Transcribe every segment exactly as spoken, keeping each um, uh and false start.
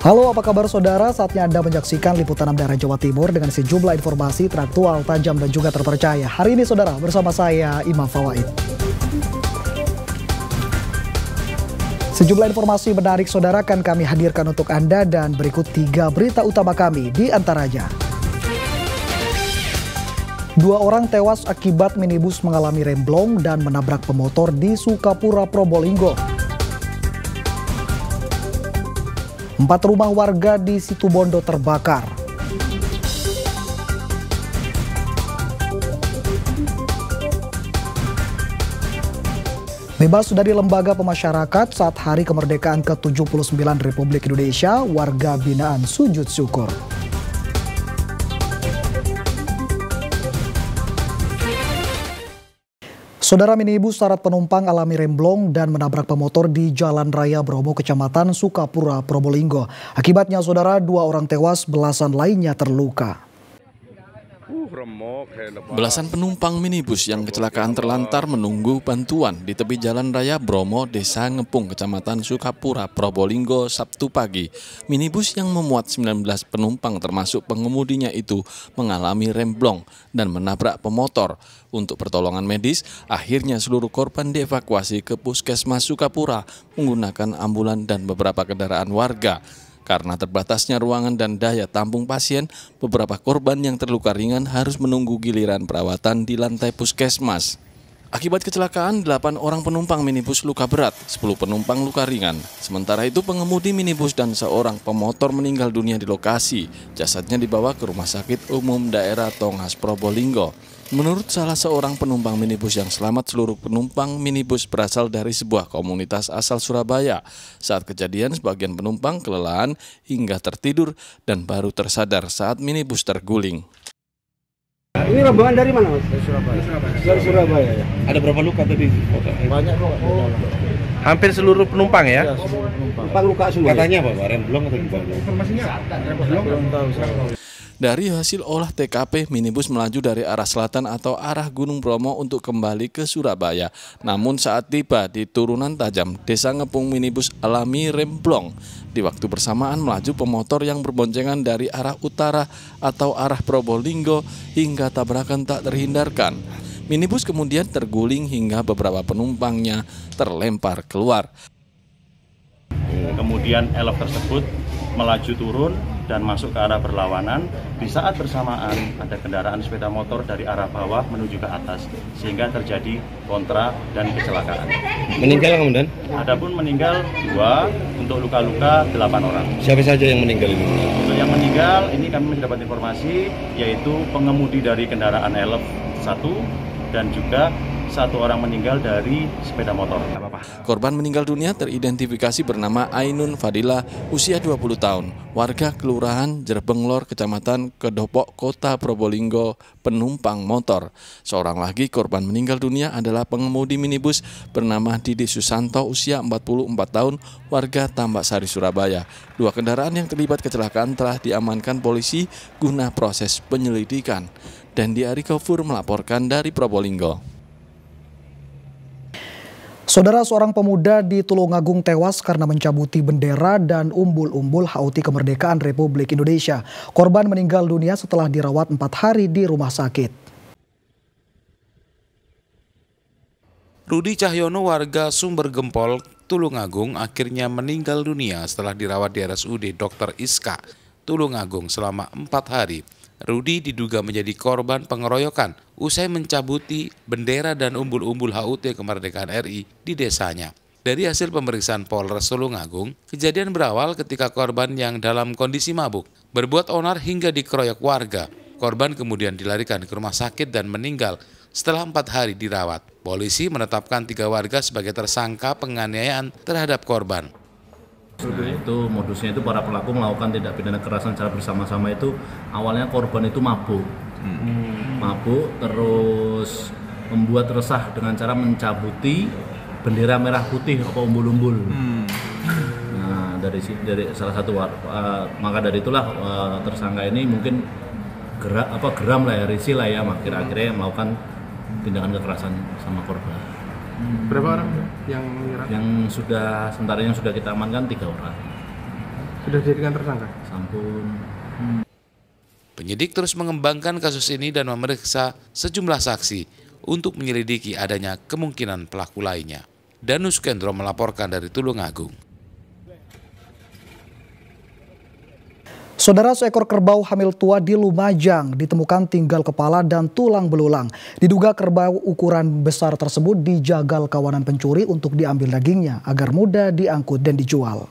Halo, apa kabar saudara? Saatnya Anda menyaksikan liputan enam daerah Jawa Timur dengan sejumlah informasi teraktual, tajam, dan juga terpercaya. Hari ini saudara, bersama saya Imam Fawaid. Sejumlah informasi menarik saudara akan kami hadirkan untuk Anda dan berikut tiga berita utama kami di antaranya. Dua orang tewas akibat minibus mengalami remblong dan menabrak pemotor di Sukapura, Probolinggo. Empat rumah warga di Situbondo terbakar. Bebas dari lembaga pemasyarakat saat Hari Kemerdekaan ke tujuh puluh sembilan Republik Indonesia, warga binaan sujud syukur. Saudara, minibus syarat penumpang alami remblong dan menabrak pemotor di Jalan Raya Bromo, Kecamatan Sukapura, Probolinggo. Akibatnya, saudara, dua orang tewas, belasan lainnya terluka. Belasan penumpang minibus yang kecelakaan terlantar menunggu bantuan di tepi Jalan Raya Bromo, Desa Ngepung, Kecamatan Sukapura, Probolinggo, Sabtu pagi. Minibus yang memuat sembilan belas penumpang termasuk pengemudinya itu mengalami remblong dan menabrak pemotor. Untuk pertolongan medis, akhirnya seluruh korban dievakuasi ke Puskesmas Sukapura menggunakan ambulan dan beberapa kendaraan warga. Karena terbatasnya ruangan dan daya tampung pasien, beberapa korban yang terluka ringan harus menunggu giliran perawatan di lantai puskesmas. Akibat kecelakaan, delapan orang penumpang minibus luka berat, sepuluh penumpang luka ringan. Sementara itu, pengemudi minibus dan seorang pemotor meninggal dunia di lokasi. Jasadnya dibawa ke Rumah Sakit Umum Daerah Tongas, Probolinggo. Menurut salah seorang penumpang minibus yang selamat, seluruh penumpang minibus berasal dari sebuah komunitas asal Surabaya. Saat kejadian, sebagian penumpang kelelahan hingga tertidur dan baru tersadar saat minibus terguling. Ini rombongan dari mana, Mas? Dari Surabaya. Dari Surabaya ya. Ada berapa luka tadi? Banyak kok. Oh. Hampir seluruh penumpang ya? Ya, seluruh penumpang. Penumpang luka semua. Katanya apa, Pak? Remblong atau gimana? Informasinya remblong. Belum tahu saya. Dari hasil olah T K P, minibus melaju dari arah selatan atau arah Gunung Bromo untuk kembali ke Surabaya. Namun saat tiba di turunan tajam Desa Ngepung, minibus alami remblong. Di waktu bersamaan melaju pemotor yang berboncengan dari arah utara atau arah Probolinggo hingga tabrakan tak terhindarkan. Minibus kemudian terguling hingga beberapa penumpangnya terlempar keluar. Kemudian elf tersebut melaju turun dan masuk ke arah berlawanan. Di saat bersamaan ada kendaraan sepeda motor dari arah bawah menuju ke atas, sehingga terjadi kontra dan kecelakaan. Meninggal kemudian? Adapun meninggal dua, untuk luka-luka delapan orang. Siapa saja yang meninggal ini? Untuk yang meninggal ini kami mendapat informasi yaitu pengemudi dari kendaraan elf satu dan juga satu orang meninggal dari sepeda motor. Korban meninggal dunia teridentifikasi bernama Ainun Fadila, usia dua puluh tahun, warga Kelurahan Jerbenglor, Kecamatan Kedopok, Kota Probolinggo, penumpang motor. Seorang lagi korban meninggal dunia adalah pengemudi minibus bernama Didi Susanto, usia empat puluh empat tahun, warga Tambak Sari, Surabaya. Dua kendaraan yang terlibat kecelakaan telah diamankan polisi guna proses penyelidikan. Dan di Arikofur melaporkan dari Probolinggo. Saudara, seorang pemuda di Tulungagung tewas karena mencabuti bendera dan umbul-umbul H U T Kemerdekaan Republik Indonesia. Korban meninggal dunia setelah dirawat empat hari di rumah sakit. Rudi Cahyono, warga Sumber Gempol, Tulungagung, akhirnya meninggal dunia setelah dirawat di R S U D Dokter Iska, Tulungagung selama empat hari. Rudi diduga menjadi korban pengeroyokan usai mencabuti bendera dan umbul-umbul H U T Kemerdekaan R I di desanya. Dari hasil pemeriksaan Polres Tulungagung, kejadian berawal ketika korban yang dalam kondisi mabuk berbuat onar hingga dikeroyok warga. Korban kemudian dilarikan ke rumah sakit dan meninggal setelah empat hari dirawat. Polisi menetapkan tiga warga sebagai tersangka penganiayaan terhadap korban. Nah, itu modusnya itu para pelaku melakukan tindak pidana kekerasan secara bersama-sama. Itu awalnya korban itu mabuk, hmm. mabuk terus membuat resah dengan cara mencabuti bendera merah putih atau umbul-umbul. Hmm. Nah, dari dari salah satu uh, maka dari itulah uh, tersangka ini mungkin gerak apa geram lah ya, risih lah ya, akhir-akhirnya melakukan tindakan kekerasan sama korban. Berapa orang yang menyerang? Yang sudah sementara yang sudah kita amankan tiga orang. Sudah dijadikan tersangka? Sampun. Penyidik terus mengembangkan kasus ini dan memeriksa sejumlah saksi untuk menyelidiki adanya kemungkinan pelaku lainnya. Danus Kendro melaporkan dari Tulungagung. Saudara, seekor kerbau hamil tua di Lumajang ditemukan tinggal kepala dan tulang belulang. Diduga kerbau ukuran besar tersebut dijagal kawanan pencuri untuk diambil dagingnya agar mudah diangkut dan dijual.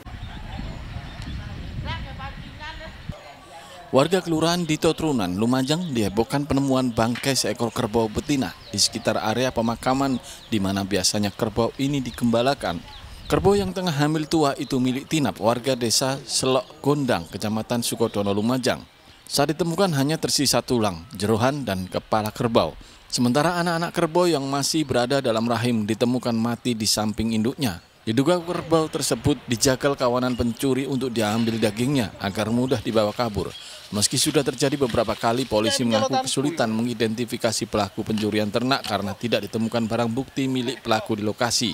Warga kelurahan Dito Trunan, Lumajang dihebohkan penemuan bangkai seekor kerbau betina di sekitar area pemakaman di mana biasanya kerbau ini digembalakan. Kerbau yang tengah hamil tua itu milik Tinap, warga desa Selok Gondang, Kecamatan Sukodono, Lumajang. Saat ditemukan hanya tersisa tulang, jerohan, dan kepala kerbau. Sementara anak-anak kerbau yang masih berada dalam rahim ditemukan mati di samping induknya. Diduga kerbau tersebut dijagal kawanan pencuri untuk diambil dagingnya agar mudah dibawa kabur. Meski sudah terjadi beberapa kali, polisi mengaku kesulitan mengidentifikasi pelaku pencurian ternak karena tidak ditemukan barang bukti milik pelaku di lokasi.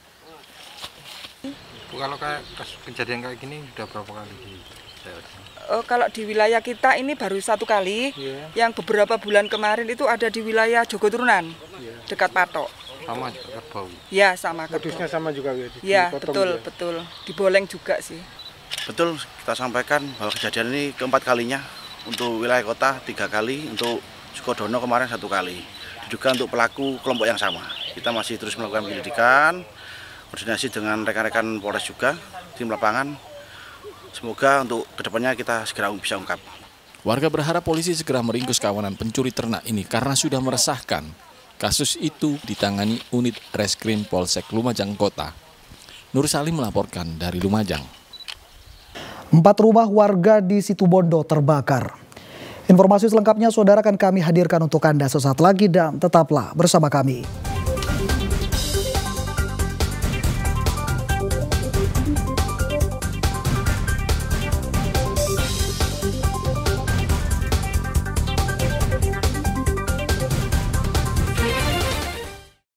Kalau kayak kejadian kayak gini udah berapa kali di oh, kalau di wilayah kita ini baru satu kali. Yeah. Yang beberapa bulan kemarin itu ada di wilayah Jogo Turunan, yeah. Dekat Patok. Sama kerbau? Ya, sama kerbau. Modusnya sama juga ya? Ya, betul, juga. betul. Diboleng juga sih. Betul, kita sampaikan bahwa kejadian ini keempat kalinya. Untuk wilayah kota tiga kali, untuk Sukodono kemarin satu kali. Diduga untuk pelaku kelompok yang sama. Kita masih terus melakukan penyelidikan, koordinasi dengan rekan-rekan Polres juga, tim lapangan. Semoga untuk kedepannya kita segera bisa ungkap. Warga berharap polisi segera meringkus kawanan pencuri ternak ini karena sudah meresahkan. Kasus itu ditangani unit Reskrim Polsek Lumajang Kota. Nur Salim melaporkan dari Lumajang. Empat rumah warga di Situbondo terbakar. Informasi selengkapnya saudara akan kami hadirkan untuk Anda sesaat lagi dan tetaplah bersama kami.